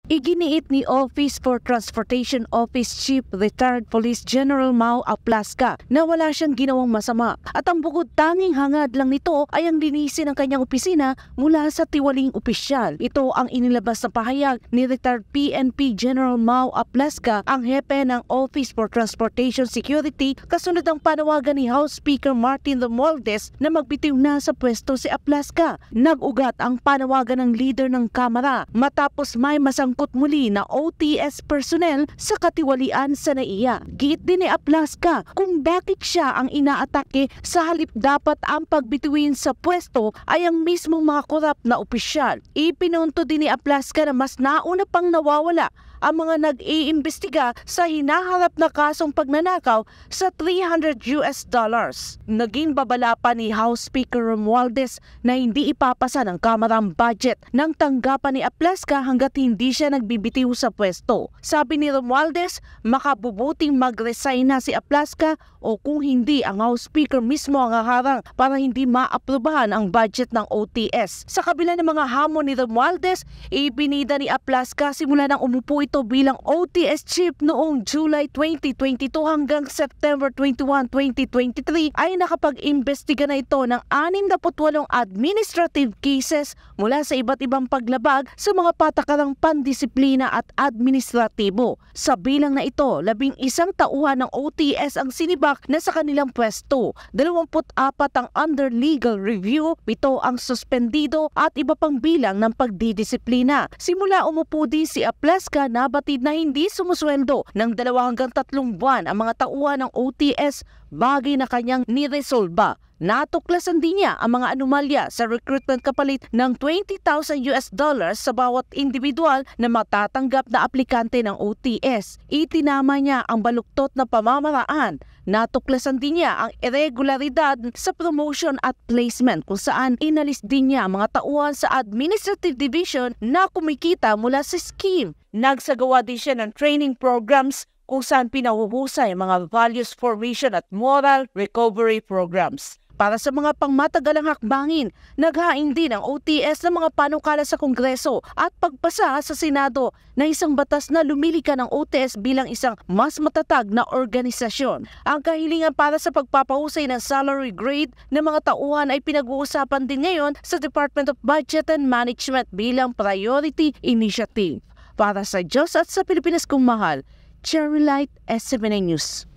Iginiit ni Office for Transportation Office Chief Retired Police General Mau Aplasca na wala siyang ginawang masama at ang bukod tanging hangad lang nito ay ang linisin ng kanyang opisina mula sa tiwaling opisyal. Ito ang inilabas na pahayag ni Retired PNP General Mau Aplasca, ang hepe ng Office for Transportation Security, kasunod ang panawagan ni House Speaker Martin Romualdez na magbitiw na sa pwesto si Aplasca. Nag-ugat ang panawagan ng leader ng Kamara matapos may masangkot muli na OTS personnel sa katiwalian sa NAIA. Giit din ni Aplasca kung bakit siya ang inaatake sa halip dapat ang pagbituin sa pwesto ay ang mismong mga korap na opisyal. Ipinunto din ni Aplasca na mas nauna pang nawawala ang mga nag-iimbestiga sa hinaharap na kasong pagnanakaw sa $300. Naging babala pa ni House Speaker Romualdez na hindi ipapasa ng Kamara ang budget ng tanggapan ni Aplasca hanggat hindi siya nagbibitiw sa pwesto. Sabi ni Romualdez, makabubuting mag-resign na si Aplasca o kung hindi, ang House Speaker mismo ang haharang para hindi maaprubahan ang budget ng OTS. Sa kabila ng mga hamon ni Romualdez, ibinida ni Aplasca simula nang umupo ito bilang OTS Chief noong July 2022 hanggang September 21, 2023 ay nakapag-imbestiga na ito ng 68 administrative cases mula sa iba't ibang paglabag sa mga patakarang pandisiplina at administratibo. Sa bilang na ito, 11 tauhan ng OTS ang sinibak na sa kanilang pwesto, 24 ang under legal review, 7 ang suspendido at iba pang bilang ng pagdidisiplina. Simula umupo din si Aplasca, nabatid na hindi sumusweldo ng 2 hanggang 3 buwan ang mga tauhan ng OTS, bagay na kanyang niresolba. Natuklasan din niya ang mga anomalya sa recruitment kapalit ng $20,000 sa bawat individual na matatanggap na aplikante ng OTS. Itinama niya ang baluktot na pamamaraan. Natuklasan din niya ang irregularidad sa promotion at placement kung saan inalis din niya ang mga tauhan sa Administrative Division na kumikita mula sa scheme. Nagsagawa din siya ng training programs kung saan pinahuhusay ang mga values formation at moral recovery programs. Para sa mga pangmatagalang hakbangin, naghain din ang OTS ng mga panukala sa Kongreso at pagpasa sa Senado na isang batas na lumilika ng OTS bilang isang mas matatag na organisasyon. Ang kahilingan para sa pagpapahusay ng salary grade ng mga tauhan ay pinag-uusapan din ngayon sa Department of Budget and Management bilang priority initiative. Para sa Diyos at sa Pilipinas kong mahal, Cherry Light, SMNA News.